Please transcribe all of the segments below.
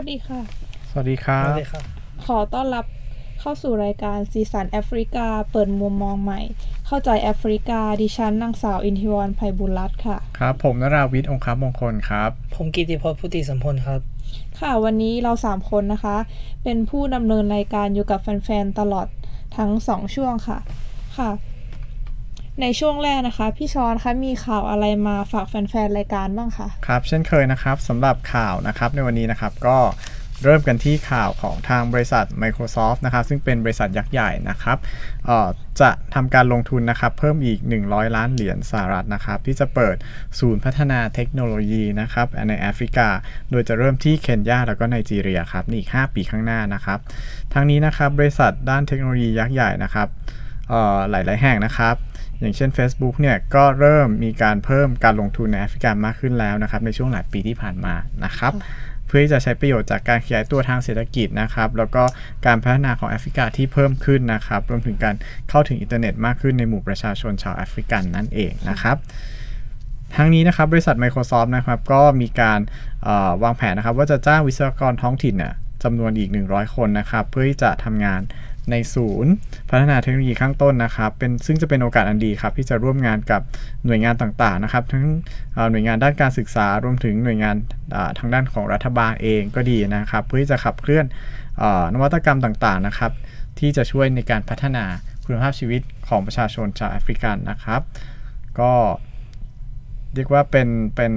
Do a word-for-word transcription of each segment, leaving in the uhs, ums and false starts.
ดีค่ะสวัสดีครับขอต้อนรับเข้าสู่รายการสีสันแอฟริกาเปิดมุมมองใหม่เข้าใจแอฟริกาดิฉันนางสาวอินทิวรรณไพบุญรัตน์ค่ะครับผมนราวิทย์องคมงคลครับผมกิติพจน์พุทธิสัมพลครับค่ะวันนี้เราสามคนนะคะเป็นผู้ดำเนินรายการอยู่กับแฟนๆตลอดทั้งสองช่วงค่ะค่ะในช่วงแรกนะคะพี่ชอนคะมีข่าวอะไรมาฝากแฟนๆรายการบ้างคะครับเช่นเคยนะครับสำหรับข่าวนะครับในวันนี้นะครับก็เริ่มกันที่ข่าวของทางบริษัท Microsoft นะครับซึ่งเป็นบริษัทยักษ์ใหญ่นะครับจะทำการลงทุนนะครับเพิ่มอีกหนึ่งร้อยล้านเหรียญสหรัฐนะครับที่จะเปิดศูนย์พัฒนาเทคโนโลยีนะครับในแอฟริกาโดยจะเริ่มที่เคนยาแล้วก็ไนจีเรียครับในอีกห้าปีข้างหน้านะครับทั้งนี้นะครับบริษัทด้านเทคโนโลยียักษ์ใหญ่นะครับหลายๆแห่งนะครับอย่างเช่น Facebook เนี่ยก็เริ่มมีการเพิ่มการลงทุนในแอฟริกามากขึ้นแล้วนะครับในช่วงหลายปีที่ผ่านมานะครับเพื่อที่จะใช้ประโยชน์จากการขยายตัวทางเศรษฐกิจนะครับแล้วก็การพัฒนาของแอฟริกาที่เพิ่มขึ้นนะครับรวมถึงการเข้าถึงอินเทอร์เน็ตมากขึ้นในหมู่ประชาชนชาวแอฟริกันนั่นเองนะครับทั้งนี้นะครับบริษัท Microsoft นะครับก็มีการวางแผนนะครับว่าจะจ้างวิศวกรท้องถิ่นเนี่ยจำนวนอีกหนึ่งร้อยคนนะครับเพื่อที่จะทำงานในศูนย์พัฒนาเทคโนโลยีข้างต้นนะครับเป็นซึ่งจะเป็นโอกาสอันดีครับที่จะร่วมงานกับหน่วยงานต่างๆนะครับทั้งหน่วยงานด้านการศึกษารวมถึงหน่วยงานทางด้านของรัฐบาลเองก็ดีนะครับเพื่อที่จะขับเคลื่อนนวัตกรรมต่างๆนะครับที่จะช่วยในการพัฒนาคุณภาพชีวิตของประชาชนชาวแอฟริกันนะครับก็เรียกว่าเป็นเป็น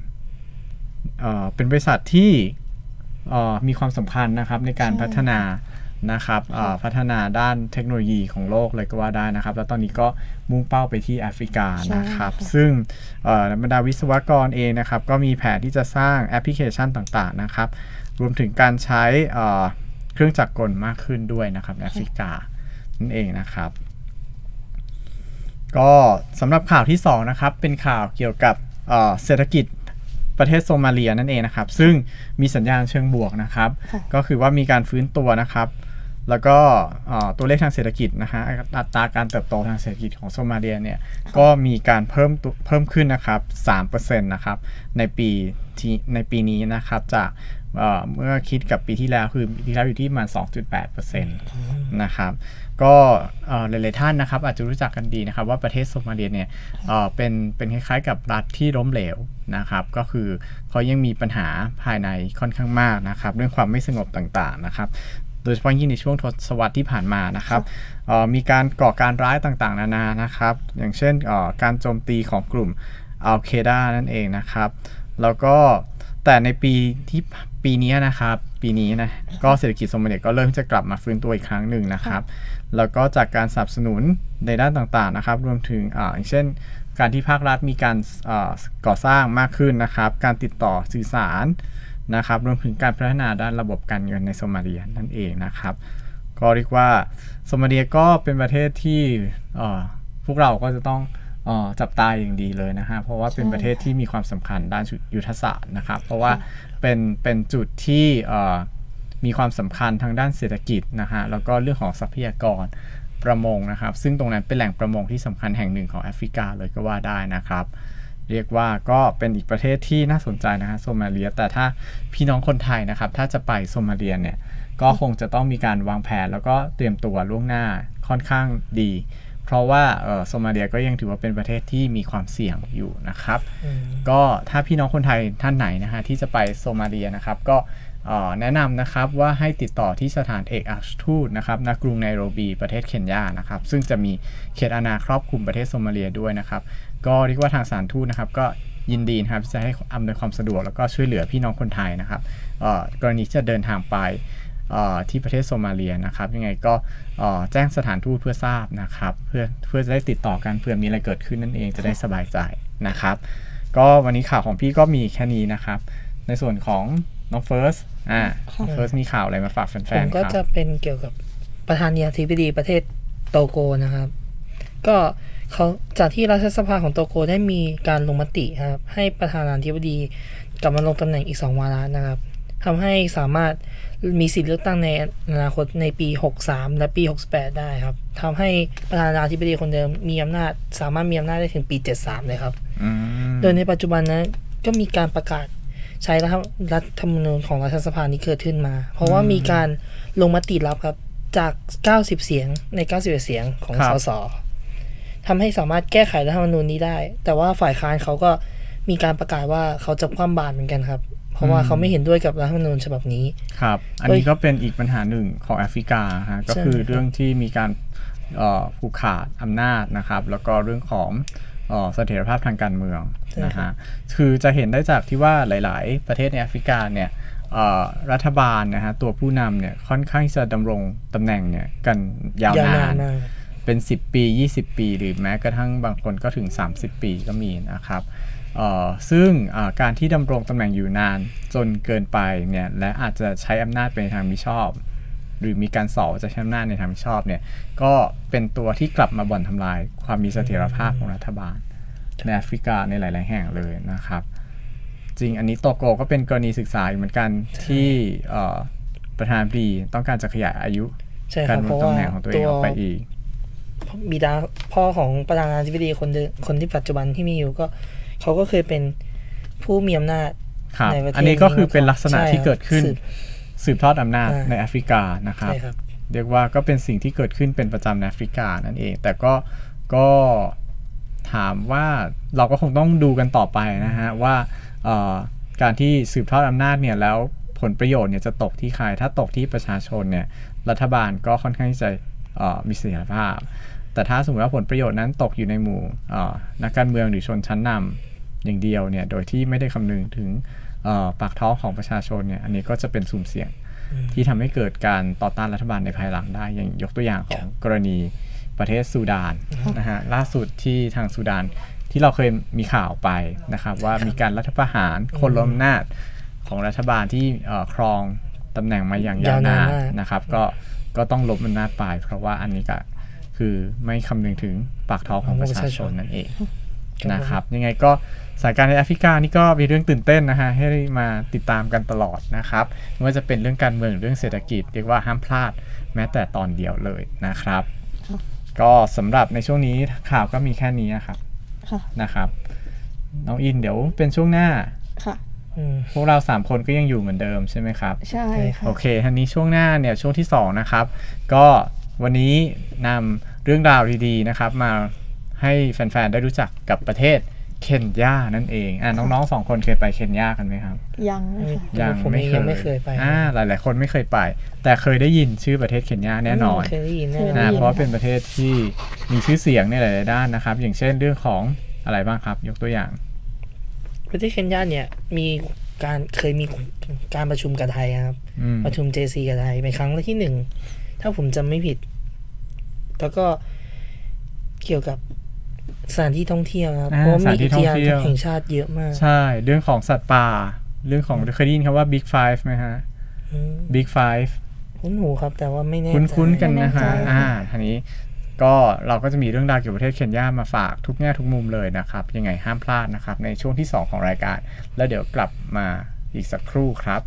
เป็นบริษัทที่มีความสำคัญนะครับในการพัฒนานะครับพัฒนาด้านเทคโนโลยีของโลกเลยก็ว่าได้นะครับแล้วตอนนี้ก็มุ่งเป้าไปที่แอฟริกานะครับซึ่งบรรดาวิศวกรเองนะครับก็มีแผนที่จะสร้างแอปพลิเคชันต่างๆนะครับรวมถึงการใช้เครื่องจักรกลมากขึ้นด้วยนะครับในแอฟริกานั่นเองนะครับก็สำหรับข่าวที่สองนะครับเป็นข่าวเกี่ยวกับเศรษฐกิจประเทศโซมาเลียนั่นเองนะครับซึ่งมีสัญญาณเชิงบวกนะครับก็คือว่ามีการฟื้นตัวนะครับแล้วก็ตัวเลขทางเศรษฐกิจนะฮะอัตราการเติบโตทางเศรษฐกิจของโซมาเลียเนี่ยก็มีการเพิ่มเพิ่มขึ้นนะครับ สามเปอร์เซ็นต์ นะครับในปีที่ในปีนี้นะครับจากเมื่อคิดกับปีที่แล้วคือปีที่แล้วอยู่ที่ประมาณ สองจุดแปดเปอร์เซ็นต์ นะครับก็หลายๆท่านนะครับอาจจะรู้จักกันดีนะครับว่าประเทศโซมาเลียเนี่ยเป็นเป็นคล้ายๆกับรัฐที่ล้มเหลวนะครับก็คือเขายังมีปัญหาภายในค่อนข้างมากนะครับเรื่องความไม่สงบต่างๆนะครับโดยเฉพาะยิ่งในช่วงทศวรรษที่ผ่านมานะครับมีการก่อการร้ายต่างๆนานานะครับอย่างเช่นการโจมตีของกลุ่มอัลเคดานั่นเองนะครับแล้วก็แต่ในปีที่ปีนี้นะครับปีนี้นะก็เศรษฐกิจโซมาเลียก็เริ่มจะกลับมาฟื้นตัวอีกครั้งหนึ่งนะครับแล้วก็จากการสนับสนุนในด้านต่างๆนะครับรวมถึงอย่างเช่นการที่ภาครัฐมีการก่อสร้างมากขึ้นนะครับการติดต่อสื่อสารนะครับรวมถึงการพัฒนาด้านระบบการเงินในโซมาเลียนั่นเองนะครับก็เรียกว่าโซมาเลียก็เป็นประเทศที่พวกเราก็จะต้องจับตาอย่างดีเลยนะฮะเพราะว่าเป็นประเทศที่มีความสำคัญด้านยุทธศาสตร์นะครับเพราะว่าเป็นเป็นจุดที่มีความสำคัญทางด้านเศรษฐกิจนะฮะแล้วก็เรื่องของทรัพยากรประมงนะครับซึ่งตรงนั้นเป็นแหล่งประมงที่สำคัญแห่งหนึ่งของแอฟริกาเลยก็ว่าได้นะครับเรียกว่าก็เป็นอีกประเทศที่น่าสนใจนะฮะโซมาเลียแต่ถ้าพี่น้องคนไทยนะครับถ้าจะไปโซมาเลียเนี่ยก็คงจะต้องมีการวางแผนแล้วก็เตรียมตัวล่วงหน้าค่อนข้างดีเพราะว่าโซมาเลียก็ยังถือว่าเป็นประเทศที่มีความเสี่ยงอยู่นะครับก็ถ้าพี่น้องคนไทยท่านไหนนะฮะที่จะไปโซมาเลียนะครับก็แนะนำนะครับว่าให้ติดต่อที่สถานเอกอัครทูตนะครับณกรุงไนโรบีประเทศเคนยานะครับซึ่งจะมีเขตอาณาครอบคลุมประเทศโซมาเลียด้วยนะครับก็เรียกว่าทางสถานทูตนะครับก็ยินดีนะครับจะให้อำนวยความสะดวกแล้วก็ช่วยเหลือพี่น้องคนไทยนะครับกรณีที่จะเดินทางไปที่ประเทศโซมาเลียนะครับยังไงก็แจ้งสถานทูตเพื่อทราบนะครับเพื่อเพื่อจะได้ติดต่อกันเพื่อมีอะไรเกิดขึ้นนั่นเองจะได้สบายใจนะครับก็วันนี้ข่าวของพี่ก็มีแค่นี้นะครับในส่วนของน้องเฟิร์สอ่าเฟิร์สมีข่าวอะไรมาฝากแฟนๆครับผมก็จะเป็นเกี่ยวกับประธานาธิบดีประเทศโตโกนะครับก็เขาจากที่รัฐสภาของโตโกได้มีการลงมติครับให้ประธานาธิบดีกลับมาลงตำแหน่งอีกสองวาระนะครับทำให้สามารถมีสิทธิเลือกตั้งในอนาคตในปีหกสิบสามและปีหกสิบแปดได้ครับทำให้ประธานาธิบดีคนเดิมมีอำนาจสามารถมีอำนาจได้ถึงปีเจ็ดสิบสามเลยครับโดยในปัจจุบันนั้นก็มีการประกาศใช้รัฐธรรมนูญของรัฐสภานี้เกิดขึ้นมา เพราะว่ามีการลงมติรับครับจากเก้าสิบเสียงในเก้าสิบเอ็ดเสียงของสสทำให้สามารถแก้ไขรัฐธรรมนูญนี้ได้แต่ว่าฝ่ายค้านเขาก็มีการประกาศว่าเขาจะคว่ำบาตรเหมือนกันครับเพราะว่าเขาไม่เห็นด้วยกับรัฐธรรมนูญฉบับนี้ครับอันนี้ก็เป็นอีกปัญหาหนึ่งของแอฟริกาฮะก็คือเรื่องที่มีการผูกขาดอำนาจนะครับแล้วก็เรื่องของเสถียรภาพทางการเมืองนะฮะคือจะเห็นได้จากที่ว่าหลายๆประเทศในแอฟริกาเนี่ยรัฐบาลนะฮะตัวผู้นำเนี่ยค่อนข้างจะดำรงตำแหน่งเนี่ยกันยาวนานเป็นสิบปียี่สิบปีหรือแม้กระทั่งบางคนก็ถึงสามสิบปีก็มีนะครับซึ่งการที่ดำรงตำแหน่งอยู่นานจนเกินไปเนี่ยและอาจจะใช้อำนาจไปในทางมิชอบหรือมีการสอบจะใช้อำนาจในทางมิชอบเนี่ยก็เป็นตัวที่กลับมาบ่อนทำลายความมีเสถียรภาพของรัฐบาลในแอฟริกาในหลายๆแห่งเลยนะครับจริงอันนี้โตโกก็เป็นกรณีศึกษาเหมือนกันที่ประธานาธิบดีต้องการจะขยายอายุการดำรงตำแหน่งของตัวเองออกไปอีกบิดาพ่อของประธานาธิบดีคนคนที่ปัจจุบันที่มีอยู่ก็เขาก็เคยเป็นผู้มีอำนาจในประเทศอันนี้ก็คือเป็นลักษณะที่เกิดขึ้นสืบทอดอำนาจในแอฟริกานะครับเรียกว่าก็เป็นสิ่งที่เกิดขึ้นเป็นประจำในแอฟริกานั่นเองแต่ก็ก็ถามว่าเราก็คงต้องดูกันต่อไปนะฮะว่าการที่สืบทอดอำนาจเนี่ยแล้วผลประโยชน์เนี่ยจะตกที่ใครถ้าตกที่ประชาชนเนี่ยรัฐบาลก็ค่อนข้างจะมีเสถียรภาพแต่ถ้าสมมติว่าผลประโยชน์นั้นตกอยู่ในหมู่นักการเมืองหรือชนชั้นนำอย่างเดียวเนี่ยโดยที่ไม่ได้คำนึงถึงปากท้องของประชาชนเนี่ยอันนี้ก็จะเป็นสุ่มเสี่ยงที่ทำให้เกิดการต่อต้านรัฐบาลในภายหลังได้อย่างยกตัวอย่างของกรณีประเทศซูดานนะฮะล่าสุดที่ทางซูดานที่เราเคยมีข่าวไปนะครับว่ามีการรัฐประหารคนล้มอำนาจของรัฐบาลที่ครองตำแหน่งมาอย่างยาวนานนะครับก็ก็ต้องล้มอำนาจไปเพราะว่าอันนี้ก็คือไม่คำนึงถึงปากท้องของประชาชนนั่นเองนะครับยังไงก็สถานการณ์ในแอฟริกานี่ก็มีเรื่องตื่นเต้นนะฮะให้มาติดตามกันตลอดนะครับไม่ว่าจะเป็นเรื่องการเมืองเรื่องเศรษฐกิจเรียกว่าห้ามพลาดแม้แต่ตอนเดียวเลยนะครับก็สำหรับในช่วงนี้ข่าวก็มีแค่นี้นะครับนะครับน้องอินเดี๋ยวเป็นช่วงหน้าพวกเราสามคนก็ยังอยู่เหมือนเดิมใช่ไหมครับใช่ค่ะโอเคทีนี้ช่วงหน้าเนี่ยช่วงที่สองนะครับก็วันนี้นำเรื่องราวดีๆนะครับมาให้แฟนๆได้รู้จักกับประเทศเคนยานั่นเองอ่าน้องๆสองคนเคยไปเคนยากันไหมครับยังยังไม่เคยไม่เคยไปอ่าหลายๆคนไม่เคยไปแต่เคยได้ยินชื่อประเทศเคนยาแน่นอนเคยได้ยินนะเพราะเป็นประเทศที่มีชื่อเสียงในหลายๆด้านนะครับอย่างเช่นเรื่องของอะไรบ้างครับยกตัวอย่างประเทศเคนยาเนี่ยมีการเคยมีการประชุมกับไทยครับประชุม เจ ซี กับไทยเป็นครั้งที่หนึ่งถ้าผมจำไม่ผิดแล้วก็เกี่ยวกับสถานที่ท่องเที่ยวครับเพราะมีอุทยานแห่งชาติเยอะมากใช่เรื่องของสัตว์ป่าเรื่องของเคยได้ยินคำว่า Big Five ไหมฮะ Big Five คุ้นหูครับแต่ว่าไม่แน่คุ้นๆกันนะฮะอ่าทีนี้ก็เราก็จะมีเรื่องราวเกี่ยวกับประเทศเคนยามาฝากทุกแง่ทุกมุมเลยนะครับยังไงห้ามพลาดนะครับในช่วงที่สองของรายการแล้วเดี๋ยวกลับมาอีกสักครู่ครับ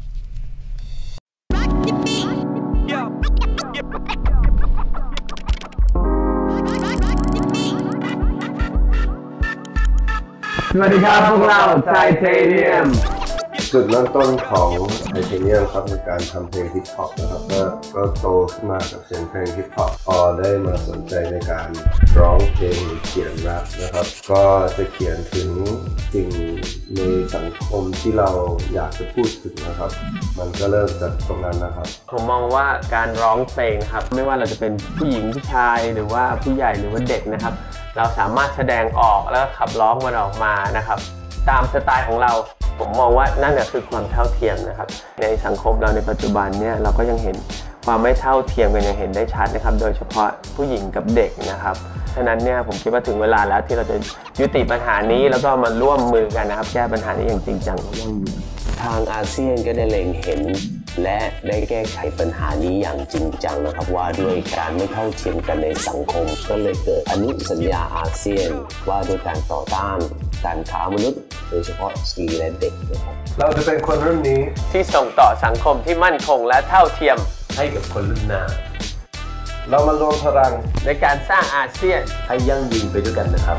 สวัสดีครับพวกเราไทเทเนียมจุดเริ่มต้นของไทเทเนียมครับในการทำเพลงฮิปฮอปนะครับก็ก็โตขึ้นมากับเสียงเพลงฮิปฮอปพอได้มาสนใจในการร้องเพลงเขียนแรปนะครับก็จะเขียนถึงสิ่งในสังคมที่เราอยากจะพูดถึงนะครับมันก็เริ่มจากตรงนั้นนะครับผมมองว่าการร้องเพลงครับไม่ว่าเราจะเป็นผู้หญิงผู้ชายหรือว่าผู้ใหญ่หรือว่าเด็กนะครับเราสามารถแสดงออกแล้วขับร้องมันออกมานะครับตามสไตล์ของเราผมมองว่านั่นคือความเท่าเทียมนะครับในสังคมเราในปัจจุบันเนี่ยเราก็ยังเห็นความไม่เท่าเทียมกันยังเห็นได้ชัดนะครับโดยเฉพาะผู้หญิงกับเด็กนะครับฉะนั้นเนี่ยผมคิดว่าถึงเวลาแล้วที่เราจะยุติปัญหานี้แล้วก็มาร่วมมือกันนะครับแก้ปัญหานี้อย่างจริงจังทางอาเซียนก็ได้เล็งเห็นและได้แก้ไขปัญหานี้อย่างจริงจังนะครับว่าด้วยการไม่เท่าเทียมกันในสังคมก็เลยเกิดอนุสัญญาอาเซียนว่าด้วยการต่อต้านการค้ามนุษย์โดยเฉพาะสตรีและเด็กนะครับเราจะเป็นคนรุ่นนี้ที่ส่งต่อสังคมที่มั่นคงและเท่าเทียมให้กับคนรุ่นหน้าเรามารวมพลังในการสร้างอาเซียนให้ยั่งยืนไปด้วยกันนะครับ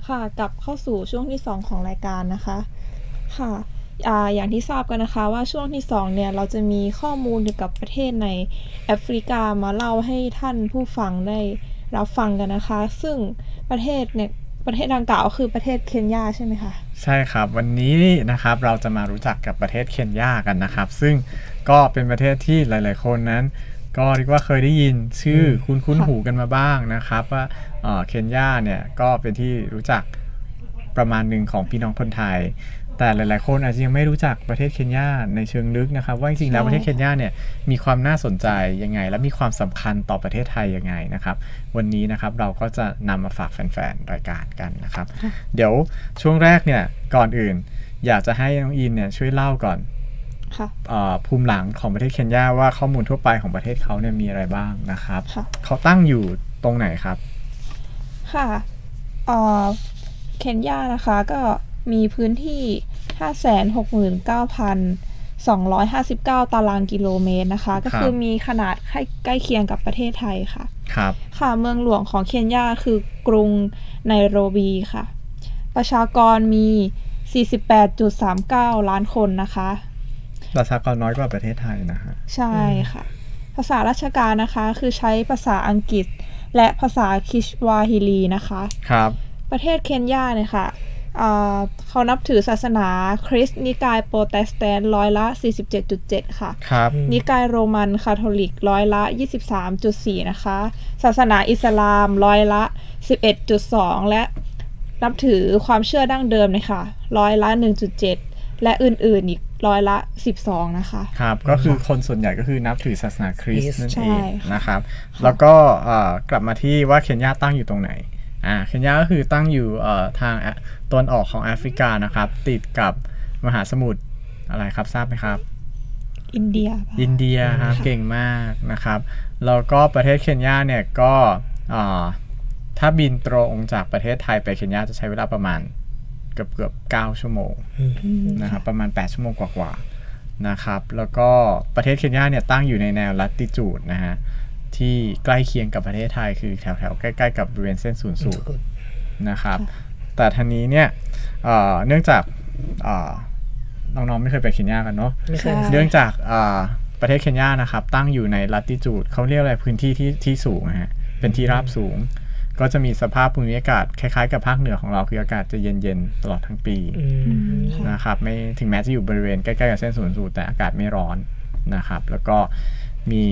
ค่ะกลับเข้าสู่ช่วงที่สองของรายการนะคะค่ะอ่าอย่างที่ทราบกันนะคะว่าช่วงที่สองเนี่ยเราจะมีข้อมูลเกี่ยวกับประเทศในแอฟริกามาเล่าให้ท่านผู้ฟังได้รับฟังกันนะคะซึ่งประเทศเนี่ยประเทศดังกล่าวคือประเทศเคนยาใช่ไหมคะใช่ครับวันนี้นะครับเราจะมารู้จักกับประเทศเคนยากันนะครับซึ่งก็เป็นประเทศที่หลายๆคนนั้นก็เรียกว่าเคยได้ยินชื่อคุ้นๆหูกันมาบ้างนะครับว่าเคนยาเนี่ยก็เป็นที่รู้จักประมาณหนึ่งของพี่น้องคนไทยแต่หลายๆคนอาจจะยังไม่รู้จักประเทศเคนยาในเชิงลึกนะครับว่าจริงๆแล้วประเทศเคนยาเนี่ยมีความน่าสนใจยังไงและมีความสำคัญต่อประเทศไทยยังไงนะครับวันนี้นะครับเราก็จะนำมาฝากแฟนๆรายการกันนะครับเดี๋ยวช่วงแรกเนี่ยก่อนอื่นอยากจะให้น้องอินเนี่ยช่วยเล่าก่อนภูมิหลังของประเทศเคนยาว่าข้อมูลทั่วไปของประเทศเขาเนี่ยมีอะไรบ้างนะครับเขาตั้งอยู่ตรงไหนครับค่ะเคนยานะคะก็มีพื้นที่ ห้าแสนหกหมื่นเก้าพันสองร้อยห้าสิบเก้า ตารางกิโลเมตรนะคะก็คือมีขนาดใกล้เคียงกับประเทศไทยค่ะครับค่ะเมืองหลวงของเคนยาคือกรุงไนโรบีค่ะประชากรมี สี่สิบแปดจุดสามเก้า ล้านคนนะคะประชากรน้อยกว่าประเทศไทยนะฮะใช่ค่ะภาษาราชการนะคะคือใช้ภาษาอังกฤษและภาษาคิชวาฮิลีนะคะครับประเทศเคนยาเนี่ยค่ะเขานับถือศาสนาคริสต์นิกายโปรเตสแตนต์ร้อยละ สี่สิบเจ็ดจุดเจ็ด ค่ะครับนิกายโรมันคาทอลิกร้อยละ ยี่สิบสามจุดสี่ นะคะศาสนาอิสลามร้อยละ สิบเอ็ดจุดสอง และนับถือความเชื่อดั้งเดิมเลยค่ะร้อยละ หนึ่งจุดเจ็ด และอื่นๆอีกร้อยละสิบสองนะคะครับก็คือคนส่วนใหญ่ก็คือนับถือศาสนาคริสต์นั่นเองนะครับแล้วก็กลับมาที่ว่าเคนยาตั้งอยู่ตรงไหนอ่าเคนยาก็คือตั้งอยู่ทางตอนออกของแอฟริกานะครับติดกับมหาสมุทรอะไรครับทราบไหมครับอินเดียอินเดียครับเก่งมากนะครับแล้วก็ประเทศเคนยาเนี่ยก็ถ้าบินตรงจากประเทศไทยไปเคนยาจะใช้เวลาประมาณเกือบเกือบเก้าชั่วโมงนะครับประมาณแปดชั่วโมงกว่าๆนะครับแล้วก็ประเทศเคนยาเนี่ยตั้งอยู่ในแนวลัติจูดนะฮะที่ใกล้เคียงกับประเทศไทยคือแถวๆใกล้ๆกับบริเวณเส้นศูนย์สูตรนะครับแต่ทีนี้เนี่ยเนื่องจากน้องๆไม่เคยไปเคนยากันเนาะเนื่องจากประเทศเคนยานะครับตั้งอยู่ในลัติจูดเขาเรียกอะไรพื้นที่ที่ที่สูงนะฮะเป็นที่ราบสูงก็จะมีสภาพภูมิอากาศคล้ายๆกับภาคเหนือของเราคืออากาศจะเย็นๆตลอดทั้งปีนะครับไม่ถึงแม้จะอยู่บริเวณใกล้ๆกับเส้นศูนย์สูตรแต่อากาศไม่ร้อนนะครับแล้วก็มี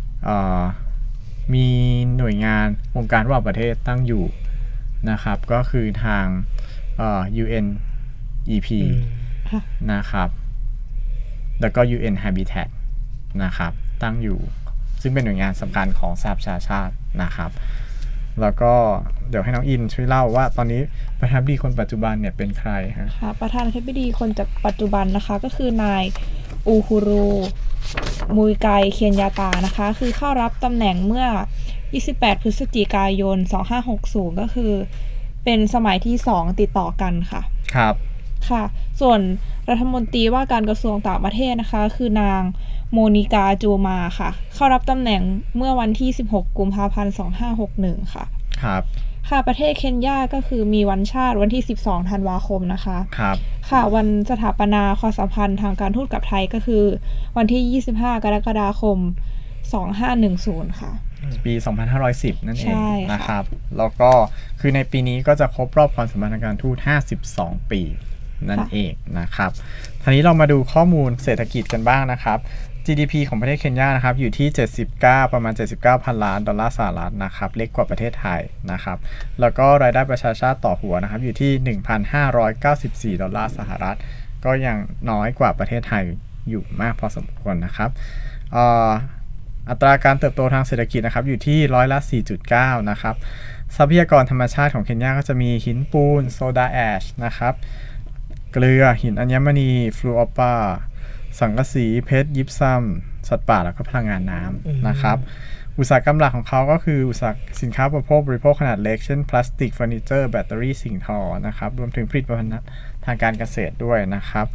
มีหน่วยงานองค์การระหว่างประเทศตั้งอยู่นะครับก็คือทาง ยู เอ็น อี พี นะครับแล้วก็ ยู เอ็น Habitat นะครับตั้งอยู่ซึ่งเป็นหน่วยงานสำคัญของสหประชาชาตินะครับแล้วก็เดี๋ยวให้น้องอินช่วยเล่าว่าตอนนี้ประธานาธิบดีคนปัจจุบันเนี่ยเป็นใครฮะค่ะประธานาธิบดีคนจากปัจจุบันนะคะก็คือนายอูฮูรูมุยไกเคียนยาตานะคะคือเข้ารับตำแหน่งเมื่อยี่สิบแปดพฤศจิกายนสองพันห้าร้อยหกสิบก็คือเป็นสมัยที่สองติดต่อกันค่ะครับค่ะส่วนรัฐมนตรีว่าการกระทรวงต่างประเทศนะคะคือนางโมนิกาจูมาค่ะเข้ารับตำแหน่งเมื่อวันที่สิบหกกุมภาพันธ์สองพันห้าร้อยหกสิบเอ็ดค่ะครับค่ะประเทศเคนยาก็คือมีวันชาติวันที่สิบสองธันวาคมนะคะครับค่ะวันสถาปนาความสัมพันธ์ทางการทูตกับไทยก็คือวันที่ยี่สิบห้ากรกฎาคมสองพันห้าร้อยสิบค่ะปีสองพันห้าร้อยสิบนั่นเองนะครับแล้วก็คือในปีนี้ก็จะครบรอบความสัมพันธ์ทางการทูตห้าสิบสองปีนั่นเองนะครับทีนี้เรามาดูข้อมูลเศรษฐกิจกันบ้างนะครับ จี ดี พี ของประเทศเคนยานะครับอยู่ที่เจ็ดสิบเก้าประมาณเจ็ดสิบเก้าพันล้านดอลลาร์สหรัฐนะครับเล็กกว่าประเทศไทยนะครับแล้วก็รายได้ประชาชาติต่อหัวนะครับอยู่ที่ หนึ่งพันห้าร้อยเก้าสิบสี่ ดอลลาร์สหรัฐก็ยังน้อยกว่าประเทศไทยอยู่มากพอสมควรนะครับอัตราการเติบโตทางเศรษฐกิจนะครับอยู่ที่ร้อยละ สี่จุดเก้า นะครับทรัพยากรธรรมชาติของเคนยาก็จะมีหินปูนโซดาแอชนะครับเกลือหินอัญมณีฟลูออปาสังกะสีเพชรยิปซัมสัตว์ป่าแล้วก็พลังงานน้ำนะครับอุตสาหกรรมหลักของเขาก็คืออุตสาหสินค้าบริโภคบริโภคขนาดเล็กเช่นพลาสติกเฟอร์นิเจอร์แบตเตอรี่สิ่งทอนะครับรวมถึงผลิตภัณฑ์ทางการเกษตรด้วยนะครับ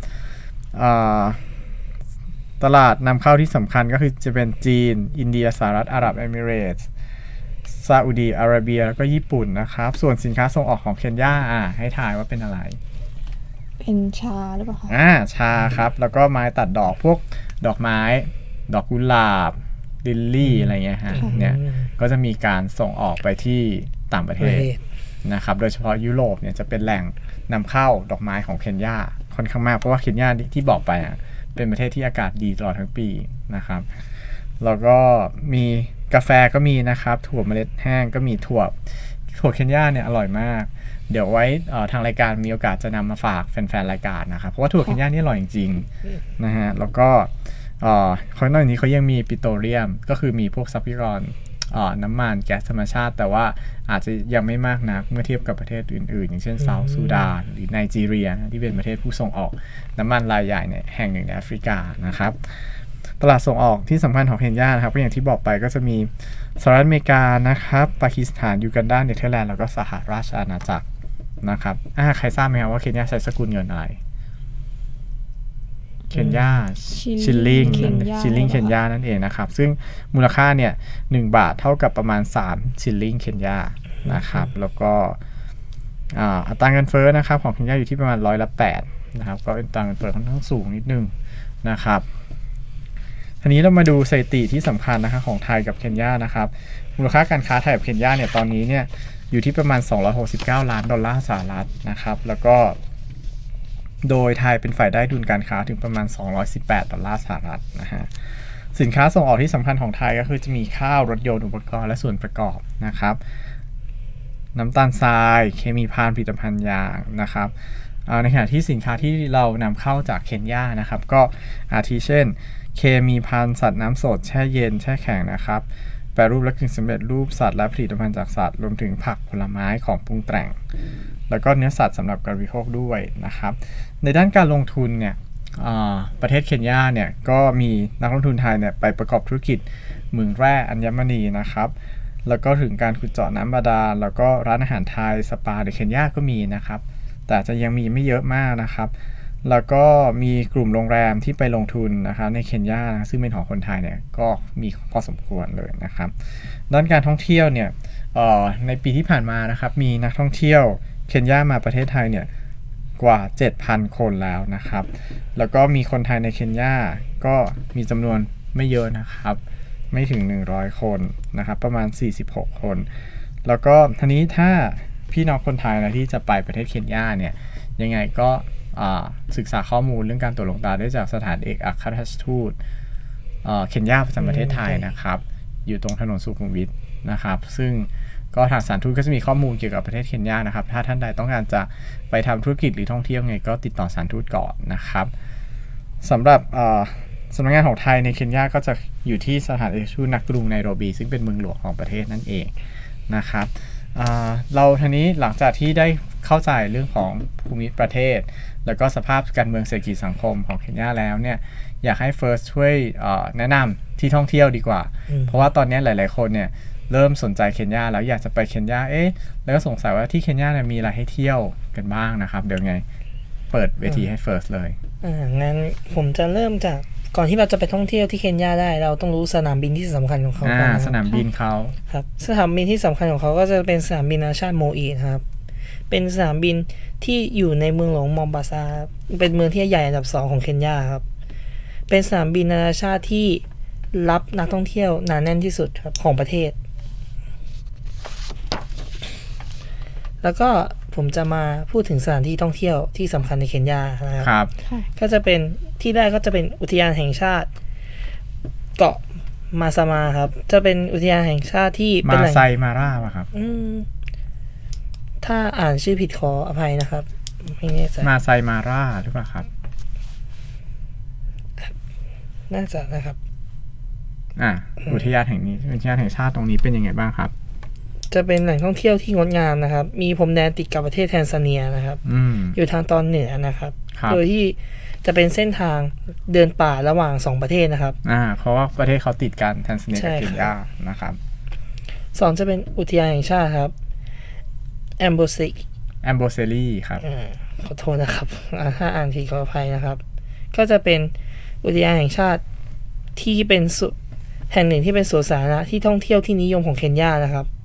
ตลาดนำเข้าที่สำคัญก็คือจะเป็นจีนอินเดียสหรัฐอาหรับเอมิเรตส์ซาอุดีอาระเบียแล้วก็ญี่ปุ่นนะครับส่วนสินค้าส่งออกของเคนยาอ่าให้ทายว่าเป็นอะไรเป็นชาหรือเปล่าคะอ่าชาครับแล้วก็ไม้ตัดดอกพวกดอกไม้ดอกกุหลาบลิลลี่อะไรเงี้ยฮะเนี่ยก็จะมีการส่งออกไปที่ต่างประเทศนะครับโดยเฉพาะยุโรปเนี่ยจะเป็นแหล่งนำเข้าดอกไม้ของเคนยาค่อนข้างมากเพราะว่าเคนยาที่บอกไปอ่ะเป็นประเทศที่อากาศดีตลอดทั้งปีนะครับแล้วก็มีกาแฟก็มีนะครับถั่วเมล็ดแห้งก็มีถั่วถั่วเคนยาเนี่ยอร่อยมากเดี๋ยวไว้ทางรายการมีโอกาสจะนำมาฝากแฟนๆรายการนะครับเพราะว่าถั่วเคนยานี่อร่อยจริงๆนะฮะแล้วก็ข้างนอกนี้เขายังมีปิโตรเลียมก็คือมีพวกทรัพยากรน้ำมันแก๊สธรรมชาติแต่ว่าอาจจะยังไม่มากนักเมื่อเทียบกับประเทศอื่นๆอย่างเช่นเซาท์ซูดานหรือไนจีเรียที่เป็นประเทศผู้ส่งออกน้ำมันรายใหญ่เนี่ยแห่งหนึ่งในแอฟริกานะครับตลาดส่งออกที่สำคัญของเคนยานะครับก็อย่างที่บอกไปก็จะมีสหรัฐอเมริกานะครับปากีสถานยูกันดาเนเธอร์แลนด์แล้วก็สหราชอาณาจักรนะครับอ่าใครทราบไหมครับว่าเคนยาใช้สกุลเงินอะไรเคนยาชิลลิงชิลลิงเคนยานั่นเองนะครับซึ่งมูลค่าเนี่ยหนึ่งบาทเท่ากับประมาณสามชิลลิงเคนยานะครับแล้วก็อัตราเงินเฟ้อนะครับของเคนยาอยู่ที่ประมาณร้อยละแปดนะครับก็เป็นอัตราเงินเฟ้อค่อนข้างสูงนิดนึงนะครับทีนี้เรามาดูสถิติที่สำคัญนะคะของไทยกับเคนยานะครับมูลค่าการค้าไทยกับเคนยาเนี่ยตอนนี้เนี่ยอยู่ที่ประมาณสองร้อยหกสิบเก้าล้านดอลลาร์สหรัฐนะครับแล้วก็โดยไทยเป็นฝ่ายได้ดุลการค้าถึงประมาณสองร้อยสิบแปดดอลลาร์สหรัฐนะฮะสินค้าส่งออกที่สำคัญของไทยก็คือจะมีข้าวรถยนต์อุปกรณ์และส่วนประกอบนะครับน้ำตาลทรายเคมีภัณฑ์ผลิตภัณฑ์ยางนะครับในขณะที่สินค้าที่เรานำเข้าจากเคนยานะครับก็อาทิเช่นเคมีภัณฑ์สัตว์น้ำสดแช่เย็นแช่แข็งนะครับแปรรูปและกึ่งสำเร็จรูปสัตว์และผลิตภัณฑ์จากสัตว์รวมถึงผักผลไม้ของปรุงแต่งแล้วก็เนื้อสัตว์สำหรับการบริโภคด้วยนะครับในด้านการลงทุนเนี่ยประเทศเคนยาเนี่ยก็มีนักลงทุนไทยเนี่ยไปประกอบธุรกิจเหมืองแร่อัญมณีนะครับแล้วก็ถึงการขุดเจาะน้ำบาดาลแล้วก็ร้านอาหารไทยสปาในเคนยาก็มีนะครับแต่จะยังมีไม่เยอะมากนะครับแล้วก็มีกลุ่มโรงแรมที่ไปลงทุนนะครับในเคนยาซึ่งเป็นของคนไทยเนี่ยก็มีพอสมควรเลยนะครับด้านการท่องเที่ยวเนี่ยในปีที่ผ่านมานะครับมีนักท่องเที่ยวเคนยามาประเทศไทยเนี่ยกว่า เจ็ดพัน คนแล้วนะครับแล้วก็มีคนไทยในเคนยาก็มีจำนวนไม่เยอะนะครับไม่ถึงหนึ่งร้อยคนนะครับประมาณสี่สิบหกคนแล้วก็ทีนี้ถ้าพี่น้องคนไทยนะที่จะไปประเทศเคนยาเนี่ยยังไงก็ศึกษาข้อมูลเรื่องการตรวจลงตาได้จากสถานเอกอัครราชทูตเคนยาประจำประเทศไทยนะครับอยู่ตรงถนนสุขุมวิทนะครับซึ่งก็ทางสถานทูตก็จะมีข้อมูลเกี่ยวกับประเทศเคนยานะครับถ้าท่านใดต้องการจะไปทำธุรกิจหรือท่องเที่ยวไงก็ติดต่อสถานทูตก่อนนะครับสำหรับสำนักงานของไทยในเคนยาก็จะอยู่ที่สถานเอกอัครราชทูตณกรุงไนโรบีซึ่งเป็นเมืองหลวงของประเทศนั่นเองนะครับเราทีนี้หลังจากที่ได้เข้าใจเรื่องของภูมิประเทศแล้วก็สภาพการเมืองเศรษฐกิจสังคมของเคนยาแล้วเนี่ยอยากให้เฟิร์สช่วยแนะนำที่ท่องเที่ยวดีกว่าเพราะว่าตอนนี้หลายๆคนเนี่ยเริ่มสนใจเคนยาแล้วอยากจะไปเคนยาเอ๊ะแล้วก็สงสัยว่าที่เคนยาเนี่ยมีอะไรให้เที่ยวกันบ้างนะครับเดี๋ยวไงเปิดเวทีให้เฟิร์สเลยอ่างั้นผมจะเริ่มจากก่อนที่เราจะไปท่องเที่ยวที่เคนยาได้เราต้องรู้สนามบินที่สำคัญของเขาอ่าสนามบินเขาครับสนามบินที่สำคัญของเขาก็จะเป็นสนามบินนานาชาติโมอีครับเป็นสนามบินที่อยู่ในเมืองหลวงมอมบาซาเป็นเมืองที่ใหญ่อันดับสองของเคนยาครับเป็นสนามบินนานาชาติที่รับนักท่องเที่ยวหนาแน่นที่สุดครับของประเทศแล้วก็ผมจะมาพูดถึงสถานที่ท่องเที่ยวที่สำคัญในเคนยานะครับก็จะเป็นที่แรกก็จะเป็นอุทยานแห่งชาติเกาะมาซามาครับจะเป็นอุทยานแห่งชาติที่เป็นมาไซมาร่าป่ะครับอืมถ้าอ่านชื่อผิดขออภัยนะครับไม่แน่ใจมาไซมาร่าหรือเปล่าครับน่าจะนะครับอ่าอุทยานแห่งนี้อุทยานแห่งชาติตรงนี้เป็นยังไงบ้างครับจะเป็นแหล่งท่องเที่ยวที่งดงามนะครับมีพรมแดนติดกับประเทศแทนซาเนียนะครับอ, อยู่ทางตอนเหนือนะครับโดยที่จะเป็นเส้นทางเดินป่าระหว่างสองประเทศนะครับอ่าเพราะว่าประเทศเขาติดกันแทนซาเนียกับเคนยานะครับสองจะเป็นอุทยานแห่งชาติครับแอมโบซิแอมโบเซลีครับขอโทษนะครับถ้าอ่านผิดขออภัยนะครับก็จะเป็นอุทยานแห่งชาติที่เป็นแห่งหนึ่งที่เป็นสวนสาธารณะที่ท่องเที่ยวที่นิยมของเคนยานะครับ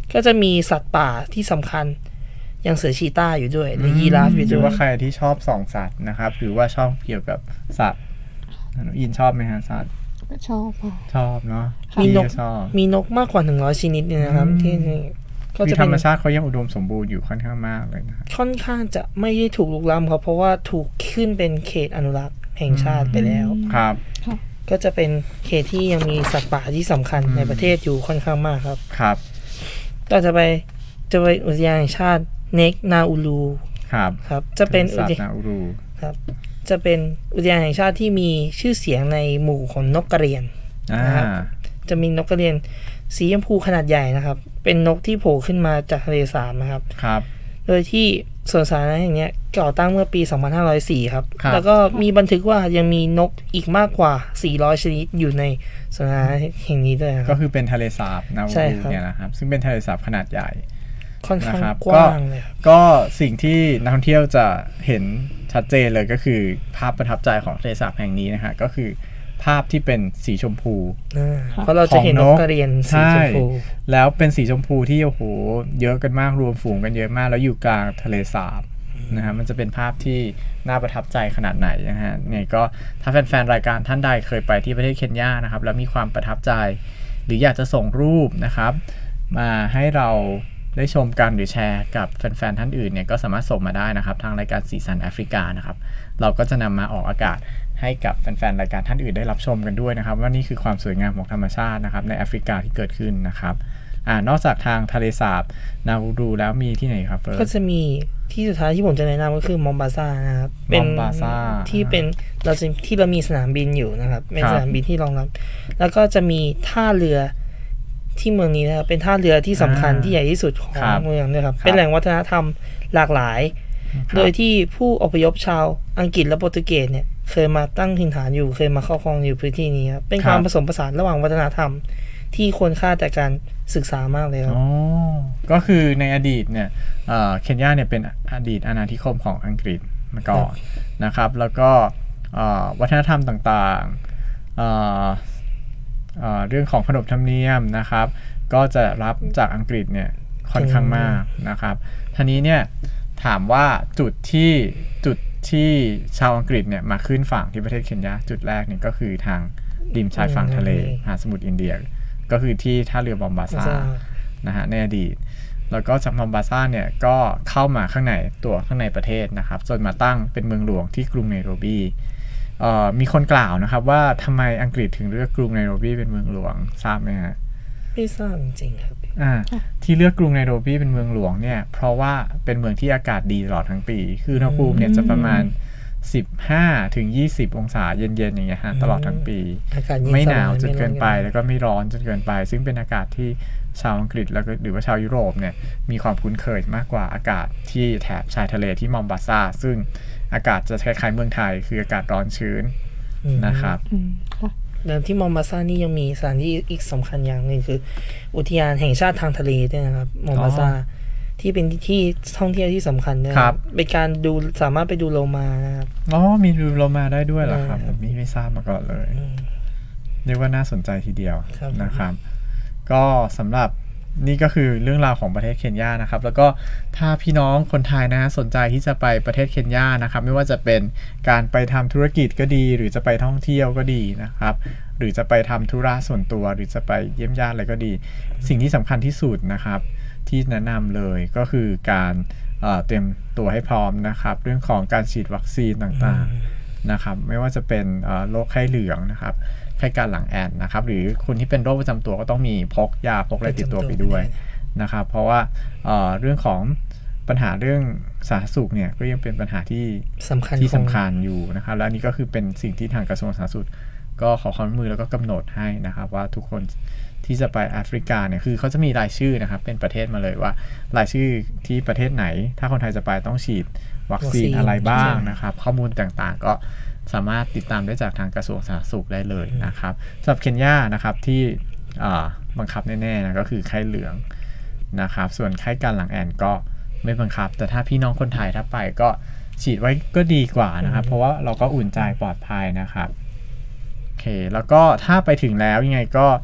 ก็จะมีสัตว์ป่าที่สำคัญอย่างเสือชีต้าอยู่ด้วยหรือยีราฟอยู่หด้รืวอย ว่าใครที่ชอบส่องสัตว์นะครับหรือว่าชอบเกี่ยวกับสัตว์อินชอบไหมฮะสัตว์ชอบค่ะชอบเนาะมีนกชอบมีนกมากกว่าหนึ่งร้อยชนิดเนี่ยนะครับที่ก็คือจะธเป็รนรมชาติเขายังอุดมสมบูรณ์อยู่ค่อนข้างมากเลยนะครับค่อนข้างจะไม่ได้ถูกลุกล้ำครับเพราะว่าถูกขึ้นเป็นเขตอนุรักษ์แห่งชาติไปแล้วครับก็จะเป็นเขตที่ยังมีสัตว์ป่าที่สำคัญในประเทศอยู่ค่อนข้างมากครับครับก็จะไปจะไปอุทยานแห่งชาติเน็กนาอูลูครับครับจะเป็นอุสัตทว์ยานนาอูรูครับจะเป็นอุทยานแห่งชาติที่มีชื่อเสียงในหมู่ของนกกระเรียนอ่านะครับ จะมีนกกระเรียนสีชมพูขนาดใหญ่นะครับเป็นนกที่โผล่ขึ้นมาจากทะเลสาบนะครับครับโดยที่สวนสาธารณะแห่งนี้ก่อตั้งเมื่อปี สองพันห้าร้อยสี่ ครับครับแล้วก็มีบันทึกว่ายังมีนกอีกมากกว่า สี่ร้อย ชนิดอยู่ในสวนสาธารณะแห่งนี้ด้วยนะคก็รับคือเป็นทะเลสาบนาอูใช่รูครับเนี่ยนะครับ ซึ่งเป็นทะเลสาบขนาดใหญ่ค่อนข้างนะครับกว้างเลยครับก็สิ่งที่นักท่องเที่ยวจะเห็นชัดเจนเลยก็คือภาพประทับใจของทะเลสาบแห่งนี้นะฮะก็คือภาพที่เป็นสีชมพูอ่าเพราะเราจะเห็นนกกระเรียนสีชมพูใช่แล้วเป็นสีชมพูที่โอ้โหเยอะกันมากรวมฝูงกันเยอะมากแล้วอยู่กลางทะเลสาบนะฮะมันจะเป็นภาพที่น่าประทับใจขนาดไหนนะฮะเนี่ยก็ถ้าแฟนๆรายการท่านใดเคยไปที่ประเทศเคนยานะครับแล้วมีความประทับใจ หรืออยากจะส่งรูปนะครับมาให้เราได้ชมกันหรือแชร์กับแฟนๆท่านอื่นเนี่ยก็สามารถส่งมาได้นะครับทางรายการสีสันแอฟริกานะครับเราก็จะนำมาออกอากาศให้กับแฟนๆรายการท่านอื่นได้รับชมกันด้วยนะครับว่านี่คือความสวยงามของธรรมชาตินะครับในแอฟริกาที่เกิดขึ้นนะครับอ่านอกจากทางทะเลสาบนาอูรูแล้วมีที่ไหนครับเฟิร์ก็สจะมีที่สุดท้ายที่ผมจะแนะนำก็คือมอมบาซานะครับเป็นมอมบาซาที่เป็นเราจะที่เรามีสนามบินอยู่นะครับเป็นครับสนามบินที่รองรับแล้วก็จะมีท่าเรือที่เมืองนี้นะครับเป็นท่าเรือที่สำคัญที่ใหญ่ที่สุดของครับเมืองด้วยครับครับเป็นแหล่งวัฒนธรรมหลากหลายครับโดยที่ผู้อพยพชาวอังกฤษและโปรตุเกสเนี่ยเคยมาตั้งถิ่นฐานอยู่เคยมาครอบครองอยู่พื้นที่นี้ครับเป็นความผสมผสานระหว่างวัฒนธรรมที่ควรค่าแต่การศึกษามากเลยครับอ๋อก็คือในอดีตเนี่ยเอ่อเคนยาเนี่ยเป็นอดีตอาณานิคมของอังกฤษมาก่อนนะครับแล้วก็เอ่อวัฒนธรรมต่างๆเอ่อเอ่อเรื่องของขนบธรรมเนียมนะครับก็จะรับจากอังกฤษเนี่ยค่อนข้างมากนะครับทีนี้เนี่ยถามว่าจุดที่จุดที่ชาวอังกฤษเนี่ยมาขึ้นฝั่งที่ประเทศเคนยาจุดแรกเนี่ยก็คือทางริมชายฝั่งทะเลมหาสมุทรอินเดียก็คือที่ท่าเรือบอมบาซานะฮะในอดีตแล้วก็จากมอมบาซาเนี่ยก็เข้ามาข้างในตัวข้างในประเทศนะครับจนมาตั้งเป็นเมืองหลวงที่กรุงไนโรบีเอ่อมีคนกล่าวนะครับว่าทำไมอังกฤษถึงเลือกกรุงไนโรบีเป็นเมืองหลวงทราบไหมฮะไม่ทราบจริงๆครับอ่าที่เลือกกรุงไนโรบีเป็นเมืองหลวงเนี่ยเพราะว่าเป็นเมืองที่อากาศดีตลอดทั้งปีคืออุณหภูมิเนี่ยจะประมาณสิบห้าถึงยี่สิบองศาเย็นๆอย่างเงี้ยฮะตลอดทั้งปีอากาศเย็นไม่หนาวสบยจนเกินไปม่ร้อแล้วก็ไม่ร้อนจนเกินไป ซึ่งเป็นอากาศที่ชาวอังกฤษแล้วก็หรือว่าชาวยุโรปเนี่ยมีความคุ้นเคยมากกว่าอากาศที่แถบชายทะเลที่มอมบาซาซึ่งอากาศจะคล้ายๆเมืองไทยคืออากาศร้อนชื้นอืมนะครับอืมค่ะแล้วที่มอมบาซานี่ยังมีสถานที่อีกสำคัญอย่างหนึ่งคือ อุทยานแห่งชาติทางทะเลด้วยนะครับมอมบาซาอ๋อที่เป็นที่ท่องเที่ยวที่สำคัญด้วยครับเป็นการดูสามารถไปดูโลมานะครับอ๋อมีดูโลมาได้ด้วยเหรอครับได้ผมนี่ไม่ทราบมาก่อนเลยอืมเรียกว่าน่าสนใจทีเดียวครับนะครับ ก็สำหรับนี่ก็คือเรื่องราวของประเทศเคนยานะครับ แล้วก็ถ้าพี่น้องคนไทยนะสนใจที่จะไปประเทศเคนยานะครับ ไม่ว่าจะเป็นการไปทำธุรกิจก็ดี หรือจะไปท่องเที่ยวก็ดีนะครับ หรือจะไปทำธุระส่วนตัว หรือจะไปเยี่ยมญาติอะไรก็ดี สิ่งที่สำคัญที่สุดนะครับ ที่แนะนำเลยก็คือการเอ่อเตรียมตัวให้พร้อมนะครับ เรื่องของการฉีดวัคซีนต่างๆนะครับ ไม่ว่าจะเป็นเอ่อโรคไข้เหลืองนะครับ ไข้การหลังแอนนะครับ หรือคนที่เป็นโรคประจำตัวก็ต้องมีพกยาพกอะไรติดตัวไปด้วยนะครับ เพราะว่าเอ่อเรื่องของปัญหาเรื่องสาธารณสุขเนี่ยก็ยังเป็นปัญหาที่สำคัญที่ของสำคัญอยู่นะครับ และอันนี้ก็คือเป็นสิ่งที่ทางกระทรวงสาธารณสุขก็ขอความร่วมมือแล้วก็กำหนดให้นะครับ ว่าทุกคนที่จะไปแอฟริกาเนี่ยคือเขาจะมีรายชื่อนะครับเป็นประเทศมาเลยว่ารายชื่อที่ประเทศไหน ถ้าคนไทยจะไปต้องฉีดวัคซีนอะไรบ้างนะครับ ข้อมูลต่างๆก็สามารถติดตามได้จากทางกระทรวงสาธารณสุขได้เลยนะครับสำหรับเคนยานะครับที่อ่าบังคับแน่ๆนะก็คือไข้เหลืองนะครับ ส่วนไข้การหลังแอนก็ไม่บังคับ แต่ถ้าพี่น้องคนไทยถ้าไปก็ฉีดไว้ก็ดีกว่านะครับ เพราะว่าเราก็อุ่นใจปลอดภัยนะครับโอเคแล้วก็ถ้าไปถึงแล้วยังไงก็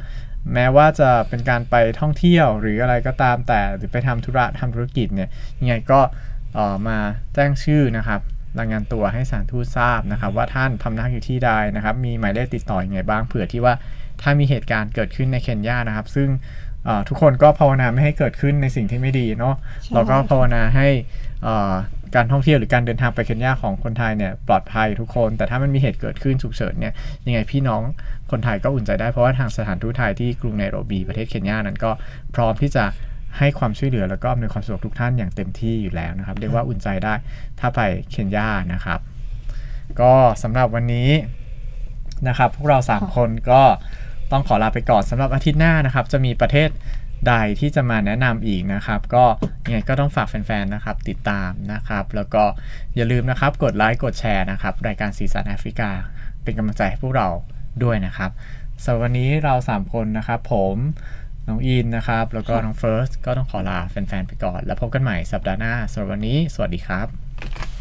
แม้ว่าจะเป็นการไปท่องเที่ยวหรืออะไรก็ตามแต่หรือไปทำธุระทำธุรกิจเนี่ยยังไงก็มาแจ้งชื่อนะครับรายงานตัวให้สถานทูตทราบนะครับว่าท่านพำนักอยู่ที่ใดนะครับมีหมายเลขติดต่ออย่างไงบ้างเผื่อที่ว่าถ้ามีเหตุการณ์เกิดขึ้นในเคนยานะครับซึ่งทุกคนก็ภาวนาไม่ให้เกิดขึ้นในสิ่งที่ไม่ดีเนาะเราก็ภาวนาให้การท่องเที่ยวหรือการเดินทางไปเคนยาของคนไทยเนี่ยปลอดภัยทุกคนแต่ถ้ามันมีเหตุเกิดขึ้นฉุกเฉินเนี่ยยังไงพี่น้องคนไทยก็อุ่นใจได้เพราะว่าทางสถานทูตไทยที่กรุงไนโรบีประเทศเคนยานั้นก็พร้อมที่จะให้ความช่วยเหลือแล้วก็อำนวยความสะดวกทุกท่านอย่างเต็มที่อยู่แล้วนะครับเรียกว่าอุ่นใจได้ถ้าไปเคนยานะครับก็สำหรับวันนี้นะครับพวกเราสามคนก็ต้องขอลาไปก่อนสำหรับอาทิตย์หน้านะครับจะมีประเทศใดที่จะมาแนะนำอีกนะครับก็ยังไงก็ต้องฝากแฟนๆนะครับติดตามนะครับแล้วก็อย่าลืมนะครับกดไลค์กดแชร์นะครับรายการสีสันแอฟริกาเป็นกำลังใจให้พวกเราด้วยนะครับสำหรับวันนี้เราสามคนนะครับผมน้องอินนะครับแล้วก็น้องเฟิร์สก็ต้องขอลาแฟนๆไปก่อนแล้วพบกันใหม่สัปดาห์หน้าสำหรับวันนี้สวัสดีครับ